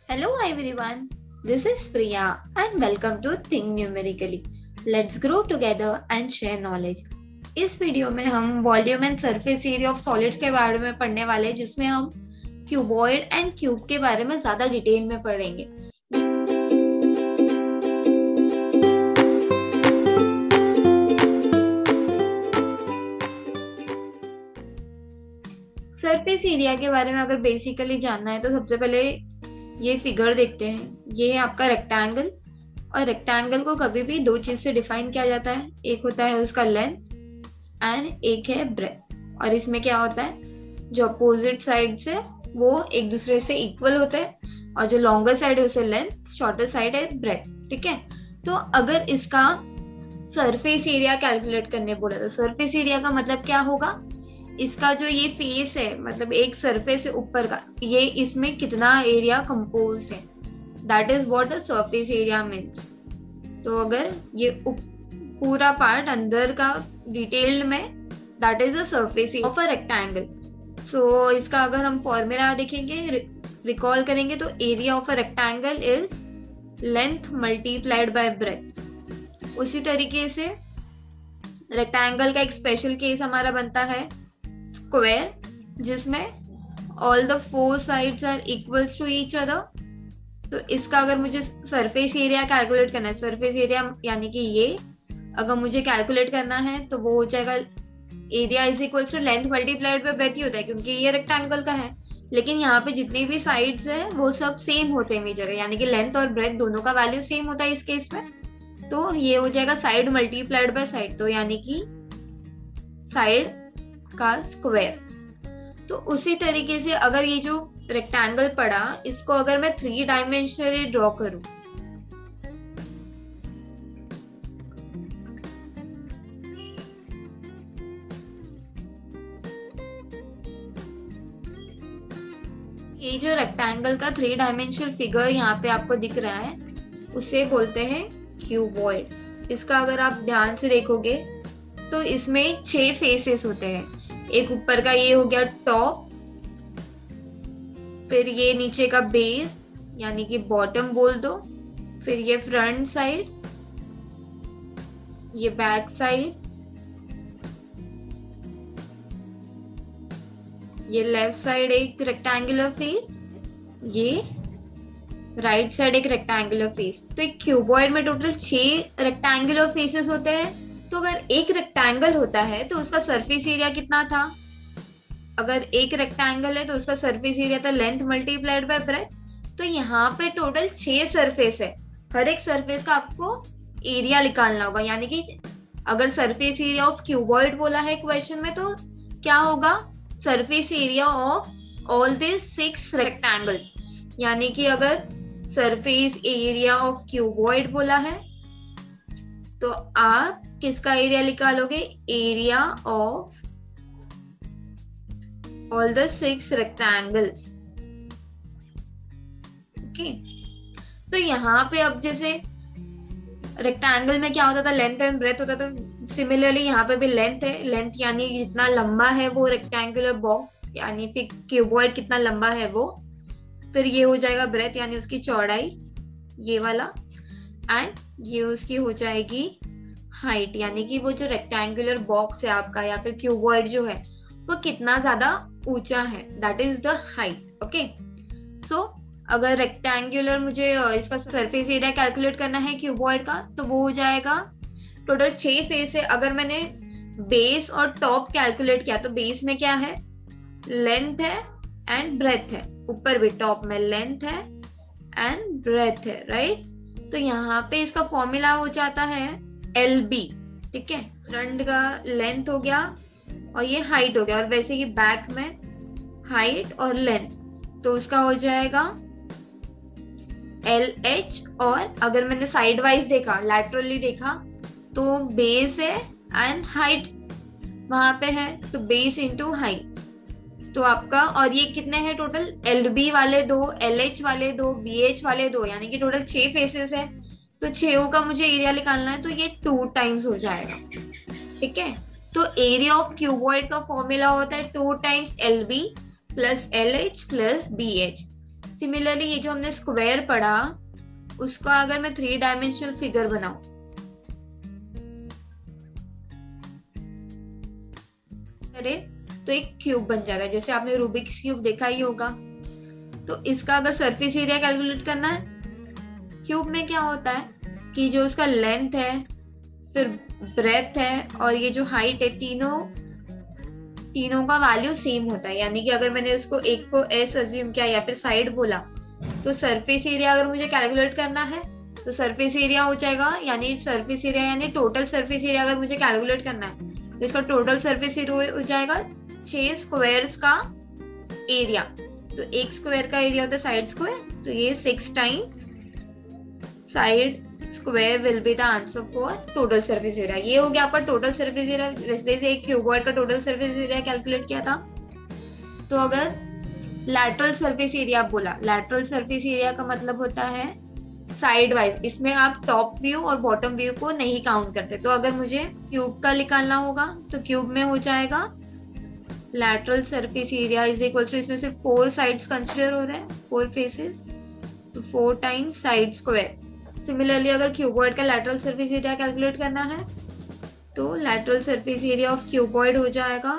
Hello everyone, this is Priya and welcome to Think Numerically. Let's grow together and share knowledge. इस video में हम volume and surface area of solids के बारे में पढ़ने वाले हैं, जिसमें हम क्यूबॉइड एंड क्यूब के बारे में ज्यादा डिटेल में पढ़ेंगे। सरफेस एरिया के बारे में अगर बेसिकली जानना है तो सबसे पहले ये फिगर देखते हैं। ये है आपका रेक्टेंगल, और रेक्टेंगल को कभी भी दो चीज से डिफाइन किया जाता है। एक होता है उसका लेंथ एंड एक है ब्रेथ। और इसमें क्या होता है, जो अपोजिट साइड से वो एक दूसरे से इक्वल होते हैं, और जो लॉन्गर साइड है उसे लेंथ, शॉर्टर साइड है ब्रेथ। ठीक है, तो अगर इसका सरफेस एरिया कैलकुलेट करने बोला तो सरफेस एरिया का मतलब क्या होगा, इसका जो ये फेस है, मतलब एक सरफेस है ऊपर का, ये इसमें कितना एरिया कंपोज है, that is what a surface area means. तो अगर ये पूरा पार्ट अंदर का डिटेल्ड में, that is a surface of a rectangle. So इसका अगर हम फॉर्मूला देखेंगे, रिकॉल करेंगे, तो area of a rectangle is length multiplied by breadth. उसी तरीके से रेक्टेंगल का एक स्पेशल केस हमारा बनता है स्क्वायर, जिसमें all the four sides are equals to each other. तो इसका अगर मुझे सरफेस एरिया कैलकुलेट करना है, सरफेस एरिया यानी कि ये अगर मुझे कैलकुलेट करना है तो वो हो जाएगा area is equals to length multiplied by breadth ही होता है, क्योंकि ये रेक्टेंगल का है। लेकिन यहाँ पे जितनी भी साइड्स है वो सब सेम होते हैं मेजर, यानी कि लेंथ और ब्रेथ दोनों का वैल्यू सेम होता है इस केस में। तो ये हो जाएगा साइड मल्टीप्लाइड बाय साइड, तो यानी कि साइड का स्क्वायर। तो उसी तरीके से अगर ये जो रेक्टेंगल पड़ा, इसको अगर मैं 3 डायमेंशनली ड्रॉ करूं, ये जो रेक्टेंगल का 3 डायमेंशनल फिगर यहाँ पे आपको दिख रहा है, उसे बोलते हैं क्यूबॉइड। इसका अगर आप ध्यान से देखोगे तो इसमें 6 फेसेस होते हैं। एक ऊपर का ये हो गया टॉप, फिर ये नीचे का बेस यानी कि बॉटम बोल दो, फिर ये फ्रंट साइड, ये बैक साइड, ये लेफ्ट साइड एक रेक्टेंगुलर फेस, ये राइट साइड एक रेक्टेंगुलर फेस। तो एक क्यूबॉइड में टोटल 6 रेक्टेंगुलर फेसेस होते हैं। तो अगर एक रेक्टेंगल होता है तो उसका सरफेस एरिया कितना था, अगर एक रेक्टेंगल है तो उसका सरफेस एरिया था लेंथ मल्टीप्लाइड बाय ब्रेथ। तो यहाँ पे टोटल 6 सरफेस है, हर एक सरफेस का आपको एरिया निकालना होगा। यानी कि अगर सरफेस एरिया ऑफ क्यूबॉइड बोला है क्वेश्चन में, तो क्या होगा, surface area of all this 6 rectangles. यानी कि अगर सरफेस एरिया ऑफ क्यूबॉइड बोला है तो आप किसका एरिया निकालोगे, area of all the 6 rectangles. Okay, तो यहाँ पे अब जैसे रेक्टेंगल में क्या होता था, लेंथ एंड ब्रेथ होता था, तो सिमिलरली यहाँ पे भी लेंथ है। लेंथ यानी जितना लंबा है वो रेक्टेंगुलर बॉक्स, यानी फिर क्यूबॉइड कितना लंबा है वो। फिर ये हो जाएगा ब्रेथ यानी उसकी चौड़ाई, ये वाला, एंड ये उसकी हो जाएगी हाइट, यानी कि वो जो रेक्टेंगुलर बॉक्स है आपका या फिर क्यूबॉइड जो है वो कितना ज्यादा ऊंचा है, that is the height. Okay, so अगर रेक्टेंगुलर मुझे इसका सरफेस एरिया कैलकुलेट करना है क्यूबॉइड का, तो वो हो जाएगा टोटल 6 फेस है। अगर मैंने बेस और टॉप कैलकुलेट किया तो बेस में क्या है, लेंथ है एंड ब्रेथ है, ऊपर भी टॉप में लेंथ है एंड ब्रेथ है, राइट। तो यहाँ पे इसका फॉर्मूला हो जाता है LB। ठीक है, फ्रंट का लेंथ हो गया और ये हाइट हो गया, और वैसे ही बैक में हाइट और लेंथ, तो उसका हो जाएगा LH। और अगर मैंने साइड वाइज देखा, लैटरली देखा, तो बेस है एंड हाइट वहां पे है, तो बेस इंटू हाइट। तो आपका, और ये कितने हैं टोटल, LB वाले 2, LH वाले 2, BH वाले 2, यानी कि टोटल 6 फेसेस है। तो 6 का मुझे एरिया निकालना है, तो ये 2 टाइम्स हो जाएगा। ठीक है, तो एरिया ऑफ क्यूबॉइड का फॉर्मूला होता है 2 times LB plus LH plus BH। Similarly ये जो हमने स्क्वायर पढ़ा उसका अगर मैं 3 डायमेंशनल फिगर बनाऊं तो एक क्यूब बन जाएगा, जैसे आपने रूबिक्स क्यूब देखा ही होगा। तो इसका अगर सरफेस एरिया कैलकुलेट करना है, क्यूब में क्या होता है कि जो उसका लेंथ है, फिर ब्रेथ है और ये जो हाइट है, तीनों का वैल्यू सेम होता है। यानी कि अगर मैंने उसको एक को एस अज्यूम किया या फिर साइड बोला, तो सरफेस एरिया अगर मुझे कैलकुलेट करना है तो सरफेस एरिया हो जाएगा, यानी सरफेस एरिया यानी टोटल सरफेस एरिया अगर मुझे कैलकुलेट करना है तो इसका टोटल सरफेस एरिया हो जाएगा 6 स्क्वायर्स का एरिया। तो एक स्क्वायर का एरिया होता है साइड स्क्वायर, तो ये 6 times side square will be the answer for total surface area. ये हो गया आपका टोटल सरफेस एरिया। वैसे एक क्यूबॉइड का टोटल सरफेस एरिया कैलकुलेट किया था। तो अगर लैटरल सरफेस एरिया बोला, लैटरल सरफेस एरिया का मतलब होता है साइड वाइज, इसमें आप टॉप व्यू और बॉटम व्यू को नहीं काउंट करते। तो अगर मुझे क्यूब का निकालना होगा तो क्यूब में हो जाएगा lateral surface area is equal to, इसमें से 4 साइड्स कंसिडर हो रहे हैं, 4 फेसेस, तो 4 टाइम्स साइड स्क्वायर। सिमिलरली अगर क्यूबॉइड का लैटरल सरफेस एरिया कैलकुलेट करना है तो lateral surface area of cuboid हो जाएगा,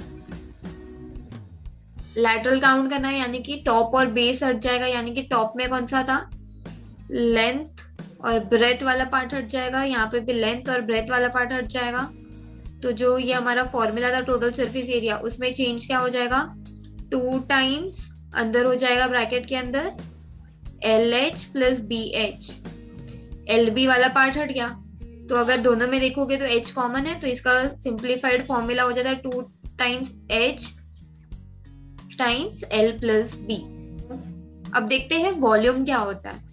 लैटरल काउंट करना है यानी कि टॉप और बेस हट जाएगा, यानी कि टॉप में कौन सा था, लेंथ और ब्रेथ वाला पार्ट हट जाएगा, यहाँ पे भी लेंथ और ब्रेथ वाला पार्ट हट जाएगा। तो जो ये हमारा फॉर्मूला था टोटल सरफेस एरिया, उसमें चेंज क्या हो जाएगा, 2 टाइम्स अंदर हो जाएगा ब्रैकेट के अंदर LH प्लस BH, LB वाला पार्ट हट गया। तो अगर दोनों में देखोगे तो H कॉमन है, तो इसका सिंप्लीफाइड फॉर्मूला हो जाता है 2 times H times L plus B। अब देखते हैं वॉल्यूम क्या होता है।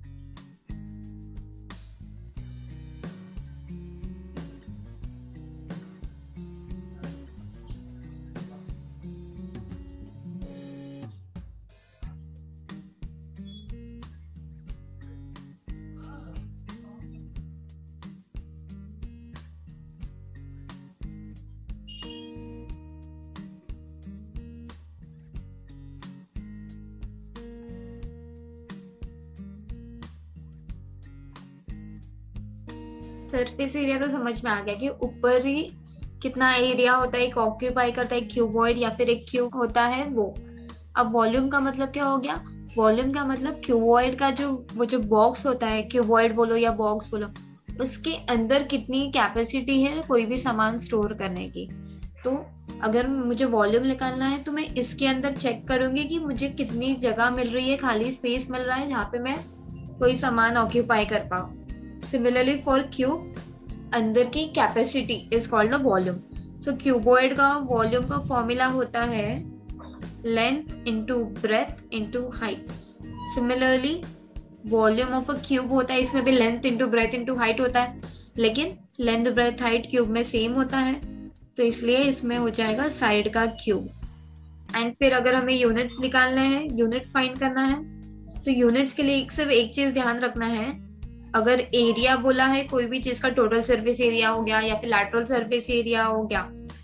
सरफेस एरिया तो समझ में आ गया कि ऊपर ही कितना एरिया होता है, एक ऑक्यूपाई करता है क्यूबॉइड या फिर एक क्यूब होता है वो। अब वॉल्यूम का मतलब क्या हो गया, वॉल्यूम का मतलब क्यूबॉइड का वो जो बॉक्स होता है, क्यूबॉइड बोलो या बॉक्स बोलो, उसके अंदर कितनी कैपेसिटी है कोई भी सामान स्टोर करने की। तो अगर मुझे वॉल्यूम निकालना है तो मैं इसके अंदर चेक करूंगी कि मुझे कितनी जगह मिल रही है, खाली स्पेस मिल रहा है जहाँ पे मैं कोई सामान ऑक्यूपाई कर पाऊँ। सिमिलरली फॉर क्यूब, अंदर की capacity is called the volume. So cuboid का वॉल्यूम का फॉर्मूला होता है length into breadth into height. Similarly volume of a cube होता है, इसमें भी length into breadth into height होता है, लेकिन लेंथ ब्रेथ हाइट क्यूब में सेम होता है, तो इसलिए इसमें हो जाएगा साइड का क्यूब। एंड फिर अगर हमें यूनिट्स निकालने हैं, यूनिट्स फाइंड करना है, तो यूनिट्स के लिए सिर्फ एक चीज ध्यान रखना है, अगर एरिया बोला है कोई भी चीज का, टोटल सरफेस एरिया हो गया या फिर लैटरल सरफेस एरिया हो गया,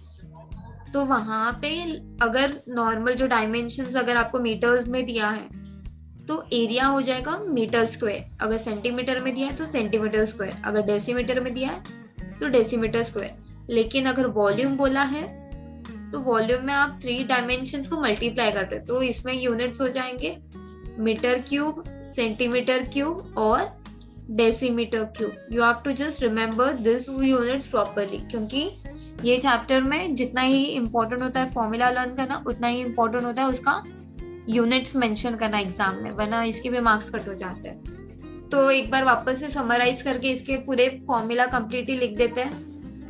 तो वहां पे अगर नॉर्मल जो डायमेंशंस अगर आपको मीटर्स में दिया है तो एरिया हो जाएगा मीटर स्क्वायर, अगर सेंटीमीटर में दिया है तो सेंटीमीटर स्क्वायर, अगर डेसीमीटर में दिया है तो डेसीमीटर स्क्वायर। लेकिन अगर वॉल्यूम बोला है तो वॉल्यूम में आप 3 डायमेंशंस को मल्टीप्लाई करते हैं, तो इसमें यूनिट्स हो जाएंगे मीटर क्यूब, सेंटीमीटर क्यूब और decimetre cube. You have to just remember this units properly, क्योंकि ये चैप्टर में जितना ही इम्पोर्टेंट होता है फॉर्मूला लर्न करना, उतना ही इम्पोर्टेंट होता है उसका यूनिट्स मेंशन करना एग्जाम में, वरना इसके भी मार्क्स कट हो जाते हैं। तो एक बार वापस से समराइज करके इसके पूरे फॉर्मूला कंप्लीटली लिख देते हैं।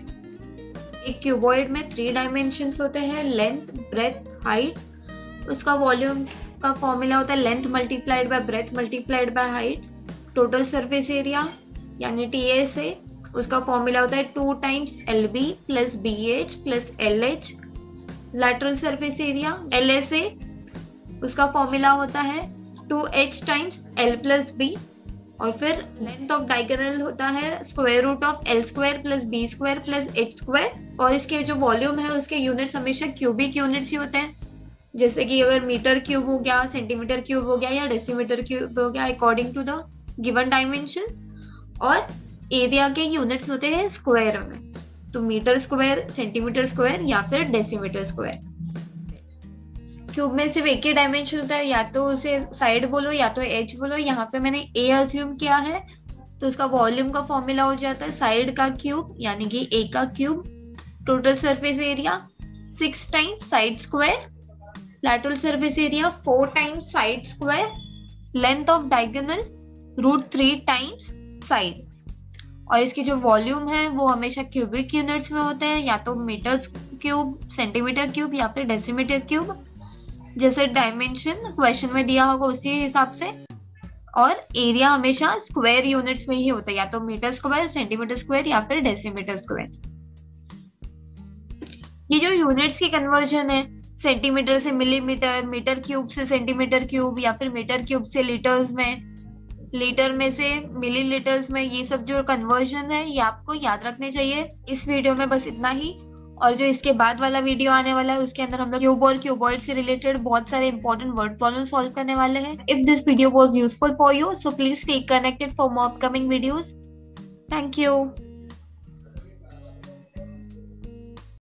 एक क्यूबॉइड में 3 डायमेंशंस होते हैं, लेंथ ब्रेथ हाइट। उसका वॉल्यूम का फॉर्मूला होता है length multiplied by breadth multiplied by height. Total surface area यानी TSA, उसका फॉर्मूला होता है 2 times LB plus BH plus LH। Lateral surface area LSA, उसका फॉर्मूला होता है 2H times L plus B। और फिर लेंथ ऑफ डायगोनल होता है square root of L square plus B square plus H square. और इसके जो वॉल्यूम है उसके यूनिट्स हमेशा क्यूबिक यूनिट्स ही होते हैं, जैसे कि अगर मीटर क्यूब हो गया, सेंटीमीटर क्यूब हो गया या डेसीमीटर क्यूब हो गया, according to the given dimensions. और एरिया के यूनिट्स होते हैं स्क्वायर में, तो मीटर स्क्वायर, सेंटीमीटर स्क्वायर या फिर डेसीमीटर स्क्वायर। क्यूब में सिर्फ एक ही डायमेंशन होता है, या तो उसे साइड बोलो या तो एज बोलो। यहाँ पे मैंने ए अज्यूम किया है, तो उसका वॉल्यूम का फॉर्मूला हो जाता है साइड का क्यूब यानी कि ए का cube, total surface area 6 times side square, lateral surface area 4 times side square, length of diagonal √3 times side। और इसकी जो वॉल्यूम है वो हमेशा क्यूबिक यूनिट्स में होते हैं, या तो मीटर क्यूब, सेंटीमीटर क्यूब या फिर डेसीमीटर क्यूब, जैसे डायमेंशन क्वेश्चन में दिया होगा उसी हिसाब से। और एरिया हमेशा स्क्वायर यूनिट्स में ही होता है, या तो मीटर स्क्वायर, सेंटीमीटर स्क्वायर या फिर डेसीमीटर स्क्वायर। ये जो यूनिट्स की कन्वर्जन है, सेंटीमीटर से मिलीमीटर, मीटर क्यूब से सेंटीमीटर क्यूब या फिर मीटर क्यूब से लीटर्स में, लीटर में से मिलीलीटर्स में, ये सब जो कन्वर्जन है ये आपको याद रखने चाहिए। इस वीडियो में बस इतना ही, और जो इसके बाद वाला वीडियो आने वाला है उसके अंदर हम लोग क्यूब और क्यूबॉइड से रिलेटेड बहुत सारे इंपॉर्टेंट वर्ड प्रॉब्लम सॉल्व करने वाले हैं। If this video was useful for you, so please stay connected for more upcoming videos. Thank you.